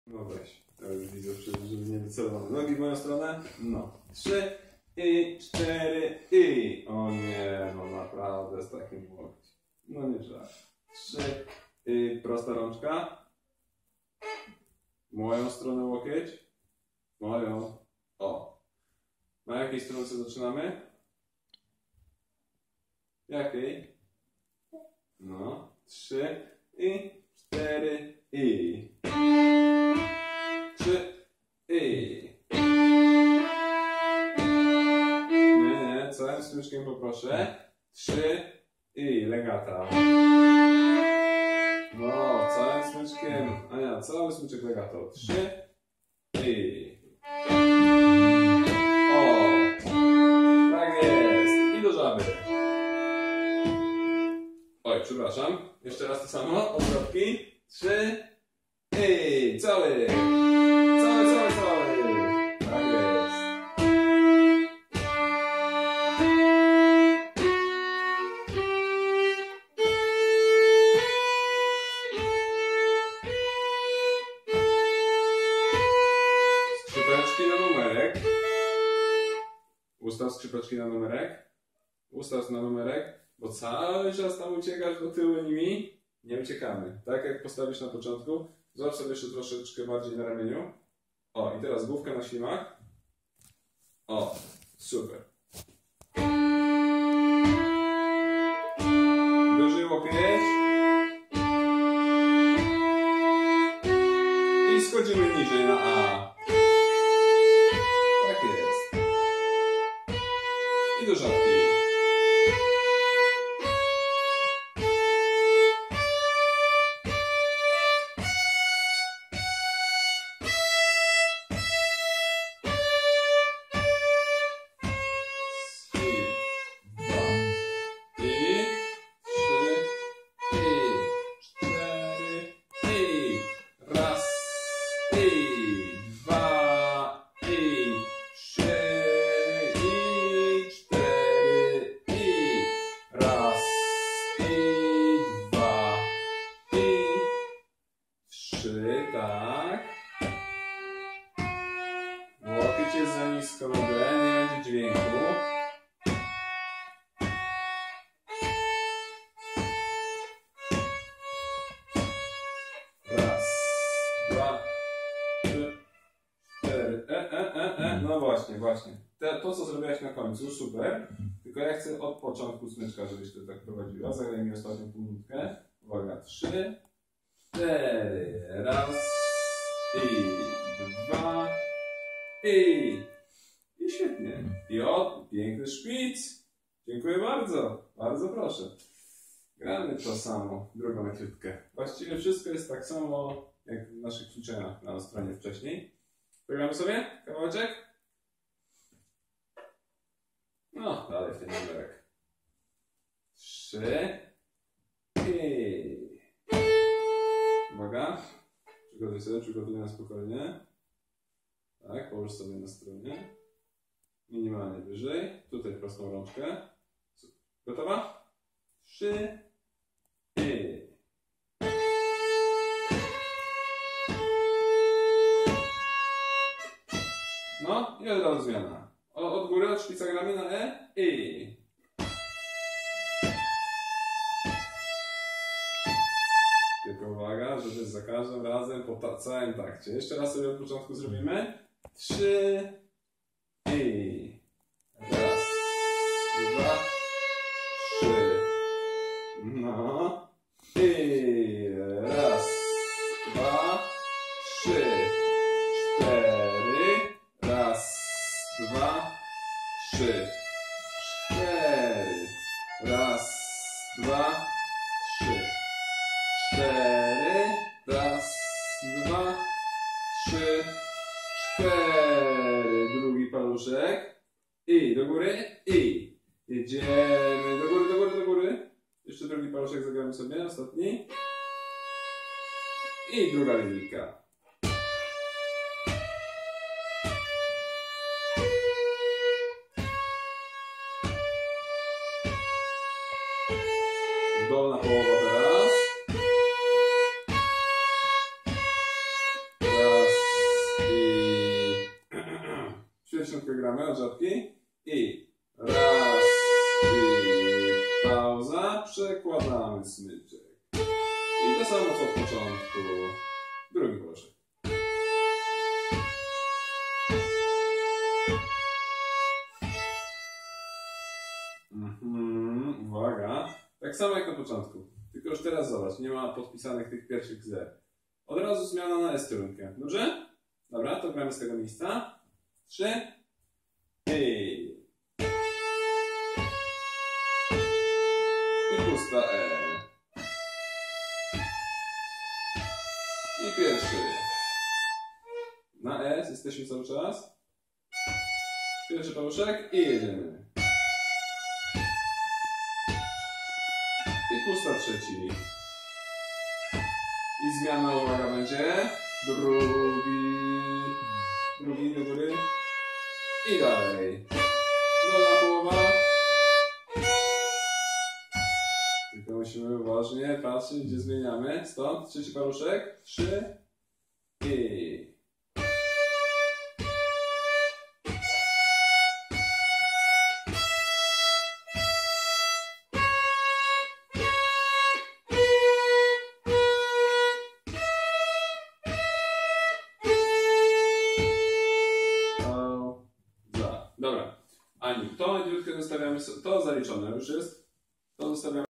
No weź, ja już widzę, żeby nie wycelowane. Nogi w moją stronę? No. 3 i 4 i... O nie, no naprawdę z takim łokciem. No nie trzeba. 3 i prosta rączka. Moją stronę łokieć. Moją. O. Na jakiej stronce zaczynamy? Jakiej? No. 3 i 4 i... 3 i... Nie, całym smyczkiem poproszę. 3 i legata. No, całym smyczkiem. Ania, cały smyczek legato. 3 i... O! Tak jest. I do żaby. Oj, przepraszam. Jeszcze raz to samo. Odwrotki. 3 i... Cały! Cały! Tak jest. Skrzypeczki na numerek. Ustaw skrzypeczki na numerek. Ustaw na numerek, bo cały czas tam uciekasz do tyłu nimi. Nie uciekamy. Tak jak postawisz na początku. Złap sobie jeszcze troszeczkę bardziej na ramieniu. O, i teraz główkę na ślimach. O, super. Wyżej łokieć. I schodzimy niżej na A. Tak jest. I do żabki. Tak. Łokieć jest za nisko, nie będzie dźwięku. Raz, dwa, trzy, cztery. No właśnie. To, co zrobiłaś na końcu, super. Tylko ja chcę od początku smyczka, żebyś to tak prowadziła. Zagraj mi ostatnią półminutkę. Uwaga, 3, 4, raz i 2 i świetnie. I piękny szpic. Dziękuję bardzo. Bardzo proszę. Gramy to samo, drugą etiudkę. Właściwie wszystko jest tak samo, jak w naszych ćwiczeniach na stronie wcześniej. Gramy sobie kawałeczek? No, dalej w ten numerek. 3 i... Uwaga. Przygotuj na spokojnie. Tak, połóż sobie na stronie. Minimalnie wyżej. Tutaj prostą rączkę. Gotowa? 3 i... No i od razu zmiana. Od góry, od szpica gramy na E i... Tylko uwaga, żeby za każdym razem po całym takcie. Jeszcze raz sobie od początku zrobimy. 3 i... Raz, 2, 3. No. I... Raz, 2, 3, 4. Raz, 2, 3, 4. Raz, 2, 3. 4, raz, 2, 3, 4. Drugi paluszek. I do góry. I jedziemy do góry. Jeszcze drugi paluszek zagramy sobie, ostatni. I druga linijka. Dolna połowa teraz. Raz, gramy od żabki. I raz, i pauza, przekładamy smyczek. I to samo co od początku. Drugi proszek. Uwaga. Tak samo jak na początku. Tylko już teraz zobacz, nie ma podpisanych tych pierwszych zer. Od razu zmiana na S-trunkę. Dobrze? Dobra, to gramy z tego miejsca. 3. I pusta E. I pierwszy. Na S jesteśmy cały czas. Pierwszy paluszek i jedziemy. I pusta trzeci. I zmiana, uwaga, będzie. Drugi do góry. I dalej. Dolna połowa. Tylko musimy uważnie patrzeć, gdzie zmieniamy. Stąd trzeci paluszek. 3. I... Dobra. Ani, to dziurkę zostawiamy, to zaliczone już jest. To zostawiamy.